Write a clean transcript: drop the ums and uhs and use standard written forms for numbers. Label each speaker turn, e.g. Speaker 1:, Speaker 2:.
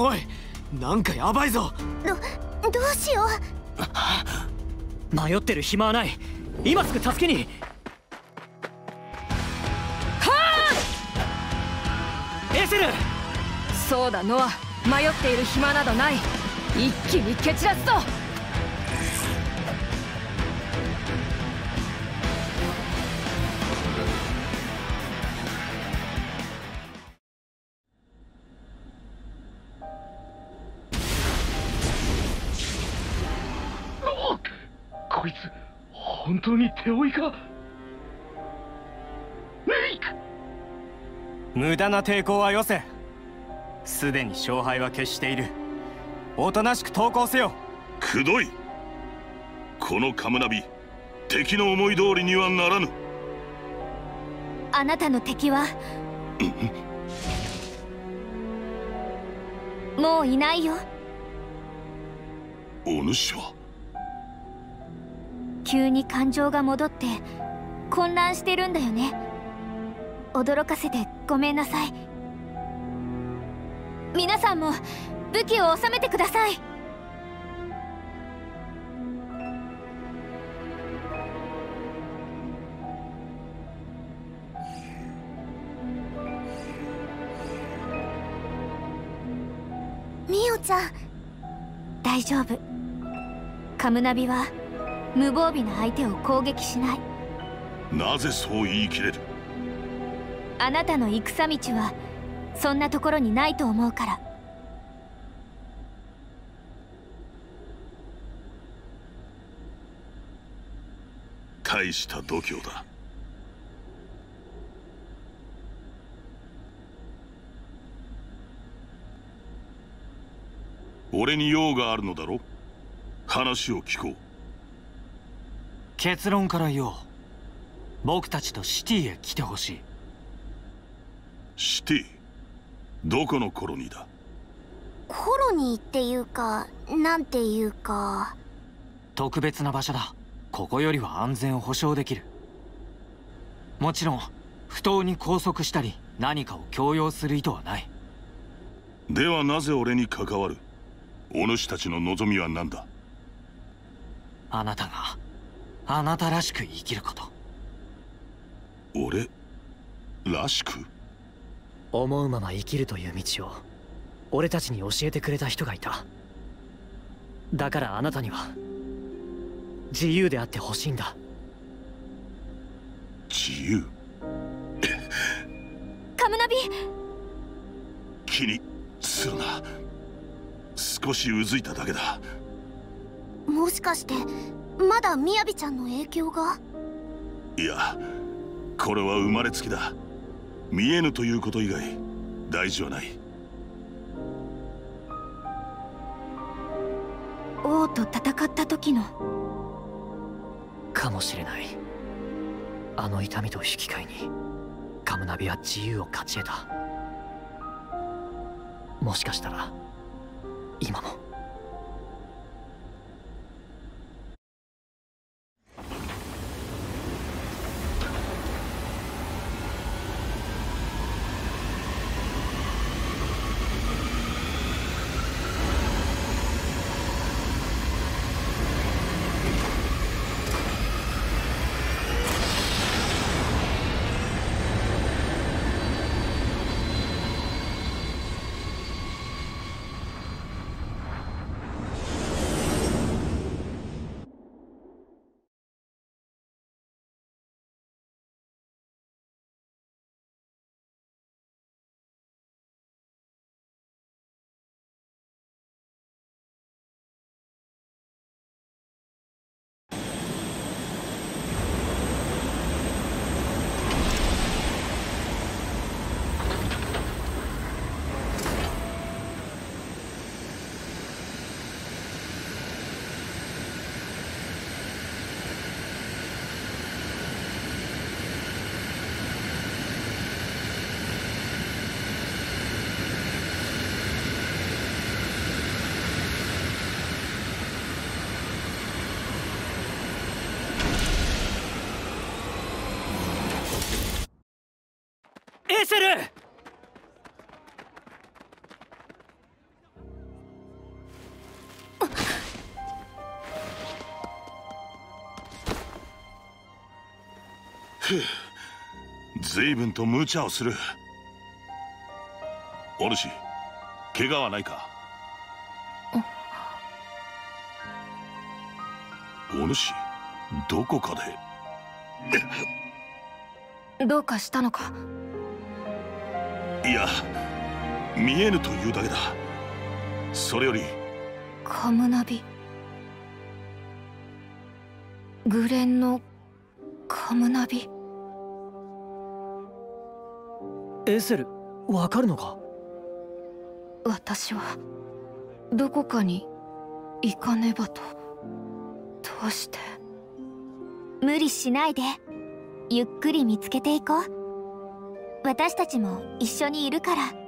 Speaker 1: おい、なんかヤバいぞ。
Speaker 2: どうしよ
Speaker 3: う。迷ってる暇はない。今すぐ助けに。はあ！エセル。
Speaker 4: そうだノア、迷っている暇などない。一気に蹴散らすぞ。
Speaker 5: こいつ本当に手負いか。
Speaker 1: 無駄な抵抗はよせ。すでに勝敗は決している。おとなしく投降せよ。
Speaker 6: くどい。このカムナビ、敵の思い通りにはならぬ。
Speaker 2: あなたの敵はもういないよ。
Speaker 6: お主は
Speaker 2: 急に感情が戻って混乱してるんだよね。驚かせてごめんなさい。皆さんも武器を収めてください。ミオちゃん、大丈夫。カムナビは無防備な相手を攻撃しない。
Speaker 6: なぜそう言い切れる。
Speaker 2: あなたの戦道はそんなところにないと思うから。
Speaker 6: 大した度胸だ。俺に用があるのだろ。話を聞こう。
Speaker 1: 結論から言おう。僕たちとシティへ来てほしい。
Speaker 6: シティ？どこのコロニーだ？
Speaker 2: コロニーっていうか、なんていうか。
Speaker 1: 特別な場所だ。ここよりは安全を保証できる。もちろん不当に拘束したり何かを強要する意図はない。
Speaker 6: ではなぜ俺に関わる？お主たちの望みは何だ？
Speaker 1: あなたがあなたらしく生きること。
Speaker 6: 俺らしく？
Speaker 3: 思うまま生きるという道を俺たちに教えてくれた人がいた。だからあなたには自由であってほしいんだ。
Speaker 6: 自由？
Speaker 2: カムナビ、
Speaker 6: 気にするな。少しうずいただけだ。
Speaker 2: もしかしてまだみやびちゃんの影響が？
Speaker 6: いや、これは生まれつきだ。見えぬということ以外大事はない。
Speaker 2: 王と戦った時の。
Speaker 3: かもしれない。あの痛みと引き換えにカムナビは自由を勝ち得た。もしかしたら今も。 エセル！
Speaker 6: 随分と無茶をする。お主、怪我はないか？お主、どこか
Speaker 4: でどうかしたのか？
Speaker 6: いや、見えぬというだけだ。それより
Speaker 4: カムナビ、グレンのカムナビ。
Speaker 3: エセル、わかるのか？
Speaker 4: 私はどこかに行かねばと。どうして？
Speaker 2: 無理しないで、ゆっくり見つけていこう。私たちも一緒にいるから。